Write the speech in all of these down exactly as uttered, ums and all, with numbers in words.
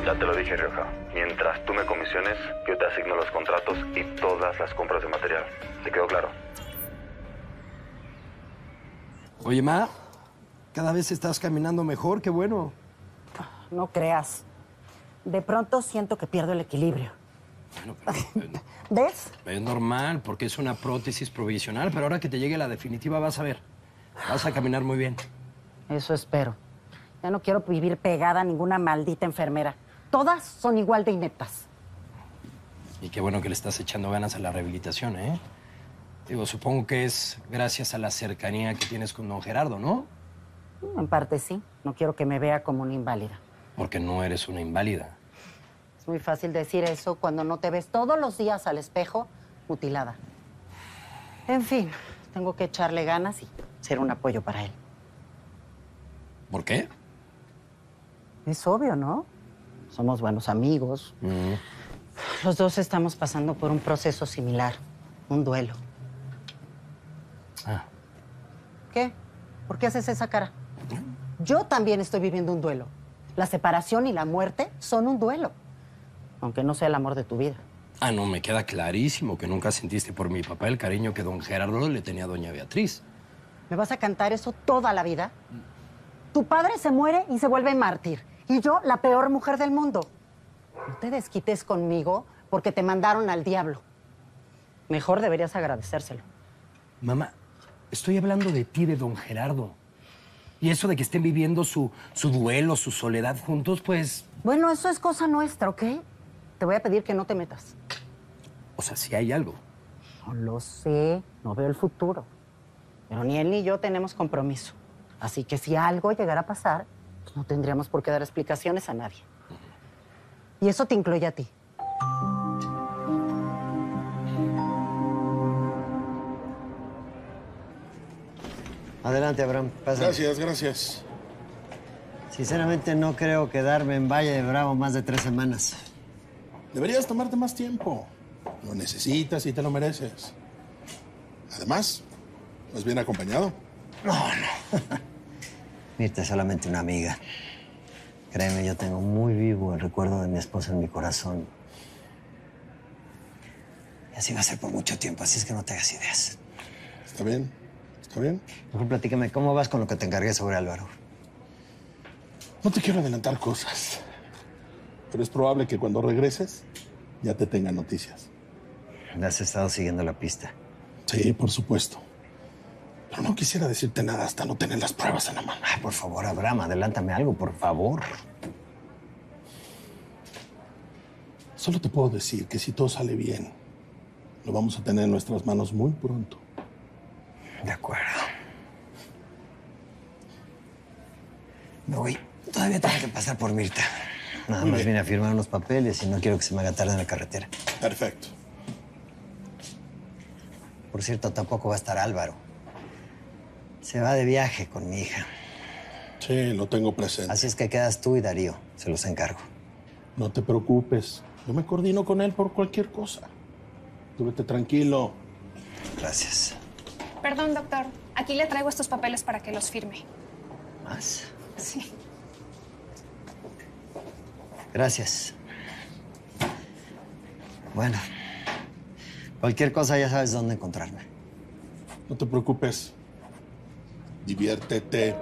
Ya te lo dije, Rioja. Mientras tú me comisiones, yo te asigno los contratos y todas las compras de material. ¿Te quedó claro? Oye, Ma, cada vez estás caminando mejor, qué bueno. No creas. De pronto siento que pierdo el equilibrio. Bueno, pero, eh, ¿Ves? es normal, porque es una prótesis provisional, pero ahora que te llegue la definitiva vas a ver. Vas a caminar muy bien. Eso espero. Ya no quiero vivir pegada a ninguna maldita enfermera. Todas son igual de ineptas. Y qué bueno que le estás echando ganas a la rehabilitación, ¿eh? Digo, supongo que es gracias a la cercanía que tienes con don Gerardo, ¿no? En parte sí. No quiero que me vea como una inválida. Porque no eres una inválida. Es muy fácil decir eso cuando no te ves todos los días al espejo mutilada. En fin, tengo que echarle ganas y ser un apoyo para él. ¿Por qué? Es obvio, ¿no? Somos buenos amigos. Mm. Los dos estamos pasando por un proceso similar, un duelo. Ah. ¿Qué? ¿Por qué haces esa cara? Yo también estoy viviendo un duelo. La separación y la muerte son un duelo, aunque no sea el amor de tu vida. Ah, no, me queda clarísimo que nunca sentiste por mi papá el cariño que don Gerardo le tenía a doña Beatriz. ¿Me vas a cantar eso toda la vida? Tu padre se muere y se vuelve mártir. Y yo, la peor mujer del mundo. No te desquites conmigo porque te mandaron al diablo. Mejor deberías agradecérselo. Mamá, estoy hablando de ti, de don Gerardo. Y eso de que estén viviendo su, su duelo, su soledad juntos, pues... Bueno, eso es cosa nuestra, ¿ok? Te voy a pedir que no te metas. O sea, si hay algo. No lo sé, no veo el futuro. Pero ni él ni yo tenemos compromiso. Así que si algo llegara a pasar, pues no tendríamos por qué dar explicaciones a nadie. Y eso te incluye a ti. Adelante, Abraham. Pásale. Gracias, gracias. Sinceramente, no creo quedarme en Valle de Bravo más de tres semanas. Deberías tomarte más tiempo. Lo necesitas y te lo mereces. Además, ¿vas bien acompañado? No, no. Mirta es solamente una amiga. Créeme, yo tengo muy vivo el recuerdo de mi esposa en mi corazón. Y así va a ser por mucho tiempo, así es que no te hagas ideas. ¿Está bien? ¿Está bien? Mejor platícame, ¿cómo vas con lo que te encargué sobre Álvaro? No te quiero adelantar cosas, pero es probable que cuando regreses ya te tenga noticias. ¿Le has estado siguiendo la pista? Sí, por supuesto. Pero no quisiera decirte nada hasta no tener las pruebas en la mano. Ay, por favor, Abraham, adelántame algo, por favor. Solo te puedo decir que si todo sale bien, lo vamos a tener en nuestras manos muy pronto. De acuerdo. Me voy. Todavía tengo que pasar por Mirta. Nada Muy más bien. vine a firmar unos papeles y no quiero que se me haga tarde en la carretera. Perfecto. Por cierto, tampoco va a estar Álvaro. Se va de viaje con mi hija. Sí, lo tengo presente. Así es que quedas tú y Darío. Se los encargo. No te preocupes. Yo me coordino con él por cualquier cosa. Tú vete tranquilo. Gracias. Perdón, doctor. Aquí le traigo estos papeles para que los firme. ¿Más? Sí. Gracias. Bueno, cualquier cosa ya sabes dónde encontrarme. No te preocupes. Diviértete.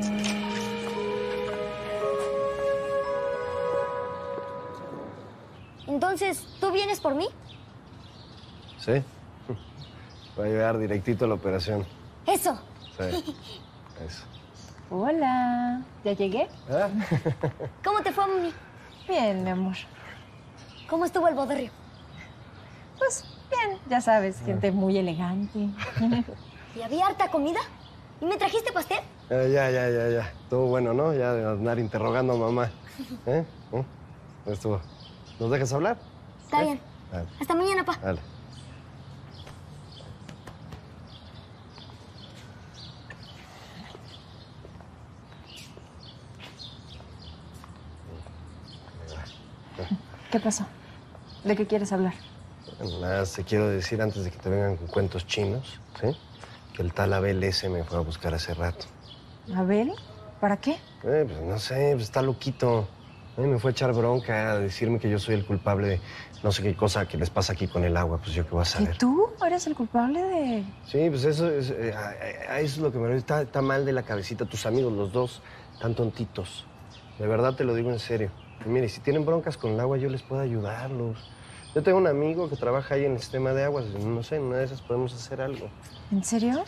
Entonces, ¿tú vienes por mí? Sí. Va a llegar directito a la operación. Eso. Sí. Eso. Hola, ¿ya llegué? ¿Ah? ¿Cómo te fue, mami? Bien, mi amor. ¿Cómo estuvo el bodorrio? Pues bien, ya sabes, gente muy elegante. ¿Y había harta comida? ¿Y me trajiste pastel? Eh, ya, ya, ya, ya. Estuvo bueno, ¿no? Ya de andar interrogando a mamá. ¿Eh? ¿Eh? Estuvo. ¿Nos dejas hablar? Está ¿Eh? bien. Dale. Hasta mañana, pa. Dale. ¿Qué pasó? ¿De qué quieres hablar? Bueno, nada, te quiero decir antes de que te vengan con cuentos chinos, ¿sí? Que el tal Abel ese me fue a buscar hace rato. ¿Abel? ¿Para qué? Eh, pues no sé, pues está loquito. A mí me fue a echar bronca, a decirme que yo soy el culpable de no sé qué cosa que les pasa aquí con el agua. Pues yo qué voy a saber. ¿Y tú eres el culpable de...? Sí, pues eso es, eh, a- a- a eso es lo que me... Está, está mal de la cabecita. Tus amigos, los dos, tan tontitos. De verdad te lo digo en serio. Y mire, si tienen broncas con el agua, yo les puedo ayudarlos. Yo tengo un amigo que trabaja ahí en el sistema de aguas. No sé, en una de esas podemos hacer algo. ¿En serio?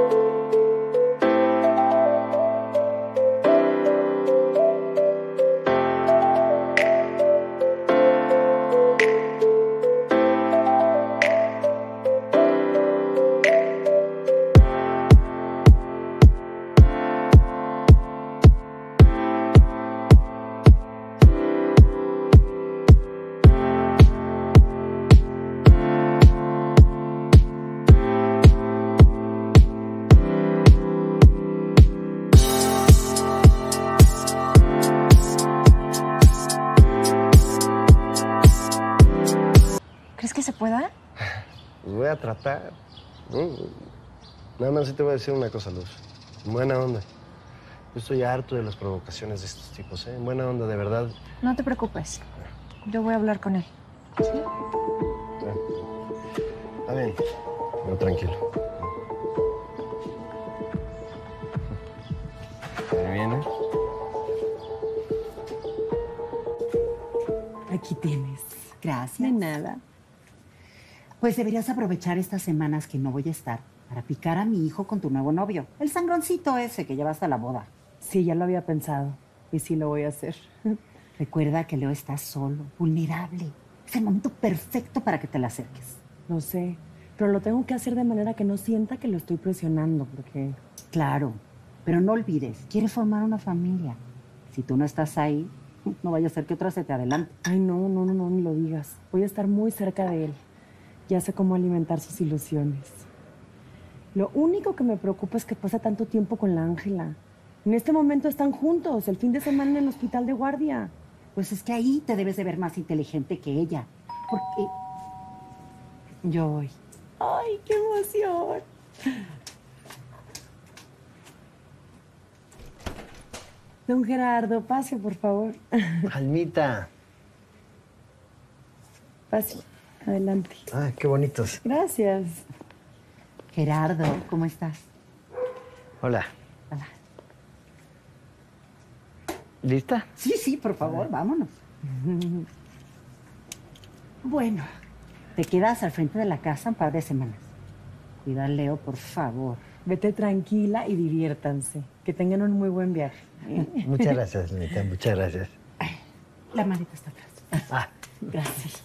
¿Crees que se pueda? Pues voy a tratar. ¿no? Nada más sí te voy a decir una cosa, Luz. En buena onda. Yo estoy harto de las provocaciones de estos tipos, ¿eh? En buena onda, de verdad. No te preocupes. Yo voy a hablar con él. ¿Sí? Está bien. Pero tranquilo. Ahí viene. Aquí tienes. Gracias. De nada. Pues deberías aprovechar estas semanas que no voy a estar para picar a mi hijo con tu nuevo novio. El sangroncito ese que llevaste a la boda. Sí, ya lo había pensado. Y sí lo voy a hacer. Recuerda que Leo está solo, vulnerable. Es el momento perfecto para que te le acerques. Lo sé. Pero lo tengo que hacer de manera que no sienta que lo estoy presionando, porque... Claro, pero no olvides, quiere formar una familia. Si tú no estás ahí, no vaya a ser que otra se te adelante. Ay, no, no, no, no, ni lo digas. Voy a estar muy cerca de él. Ya sé cómo alimentar sus ilusiones. Lo único que me preocupa es que pasa tanto tiempo con la Ángela. En este momento están juntos, el fin de semana en el hospital de guardia. Pues es que ahí te debes de ver más inteligente que ella. Porque yo voy. ¡Ay, qué emoción! Don Gerardo, pase, por favor. Almita. Pase, adelante. Ah, qué bonitos. Gracias. Gerardo, ¿cómo estás? Hola. Hola. ¿Lista? Sí, sí, por favor, vámonos. Bueno, te quedas al frente de la casa un par de semanas. Cuida a Leo, por favor. Vete tranquila y diviértanse. Que tengan un muy buen viaje. Muchas gracias, Almita, muchas gracias. La maleta está atrás. Ah. Gracias.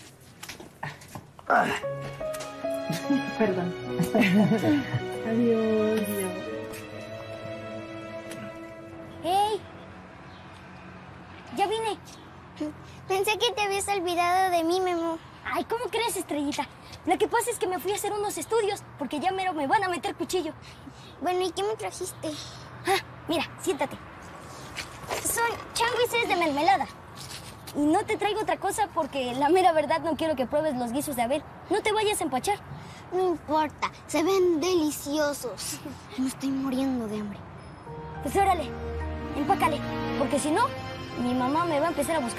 Ah. Perdón. Adiós. ¡Hey! Ya vine. Pensé que te habías olvidado de mí, Memo. Ay, ¿cómo crees, Estrellita? Lo que pasa es que me fui a hacer unos estudios porque ya mero me van a meter cuchillo. Bueno, ¿y qué me trajiste? Ah, mira, siéntate. Son changuises de mermelada. Y no te traigo otra cosa porque la mera verdad no quiero que pruebes los guisos de Abel. No te vayas a empachar. No importa, se ven deliciosos. Me estoy muriendo de hambre. Pues órale, empácale, porque si no, mi mamá me va a empezar a buscar.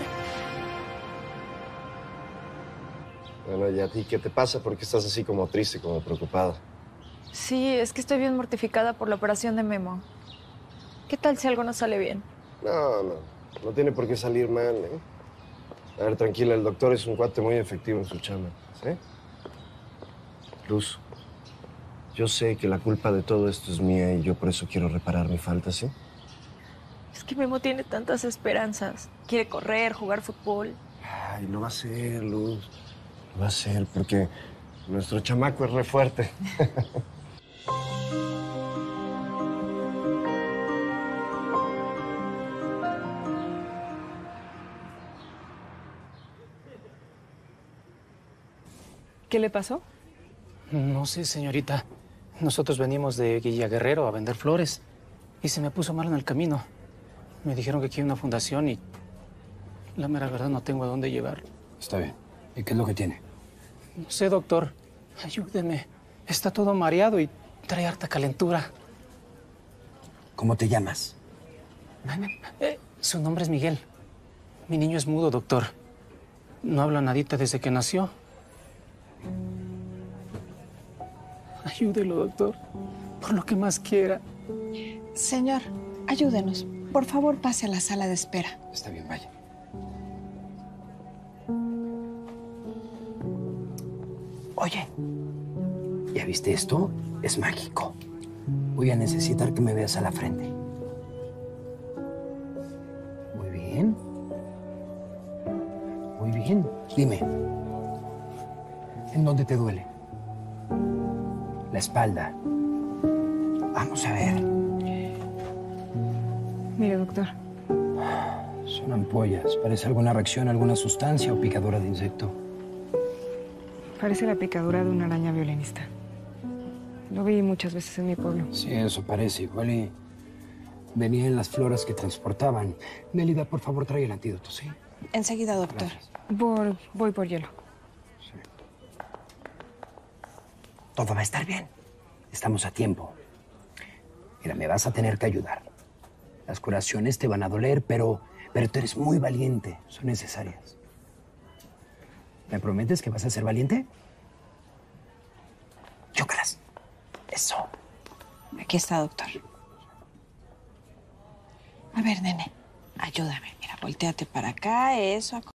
Bueno, ¿y a ti qué te pasa? ¿Por qué estás así como triste, como preocupada? Sí, es que estoy bien mortificada por la operación de Memo. ¿Qué tal si algo no sale bien? No, no. No tiene por qué salir mal, ¿eh? A ver, tranquila, el doctor es un cuate muy efectivo en su chamba, ¿sí? Luz, yo sé que la culpa de todo esto es mía y yo por eso quiero reparar mi falta, ¿sí? Es que Memo tiene tantas esperanzas. Quiere correr, jugar fútbol. Ay, lo va a hacer, Luz. Lo va a hacer porque nuestro chamaco es re fuerte. ¿Qué le pasó? No sé, señorita. Nosotros venimos de Villaguerrero a vender flores y se me puso mal en el camino. Me dijeron que aquí hay una fundación y la mera verdad no tengo a dónde llevarlo. Está bien. ¿Y qué es lo que tiene? No sé, doctor. Ayúdeme. Está todo mareado y trae harta calentura. ¿Cómo te llamas? Eh, su nombre es Miguel. Mi niño es mudo, doctor. No habla nadita desde que nació. Ayúdelo, doctor. Por lo que más quiera. Señor, ayúdenos. Por favor, pase a la sala de espera. Está bien, vaya. Oye, ¿ya viste esto? Es mágico. Voy a necesitar que me veas a la frente. Muy bien. Muy bien. Dime, ¿en dónde te duele? La espalda. Vamos a ver. Mire, doctor. Son ampollas. ¿Parece alguna reacción a alguna sustancia o picadura de insecto? Parece la picadura de una araña violinista. Lo vi muchas veces en mi pueblo. Sí, eso parece. Igual y venía en las floras que transportaban. Mélida, por favor, trae el antídoto, ¿sí? Enseguida, doctor. Por, voy por hielo. Sí. Todo va a estar bien. Estamos a tiempo. Mira, me vas a tener que ayudar. Las curaciones te van a doler, pero, pero tú eres muy valiente. Son necesarias. ¿Me prometes que vas a ser valiente? Chócalas. Eso. Aquí está, doctor. A ver, nene, ayúdame. Mira, volteate para acá, eso.